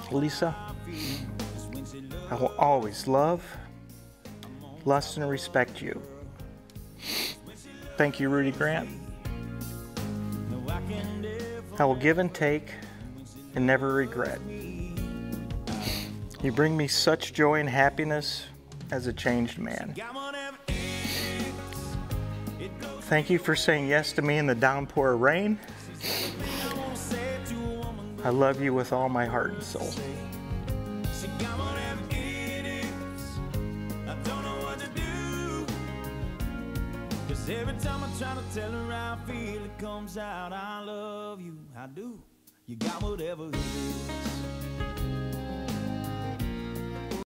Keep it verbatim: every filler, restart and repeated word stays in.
Lisa, I will always love, lust, and respect you. Thank you, Rudy Grant. I will give and take and never regret. You bring me such joy and happiness as a changed man. Thank you for saying yes to me in the downpour of rain. I love you with all my heart and soul. Every time I try to tell her how I feel, it comes out, I love you, I do. You got whatever it is.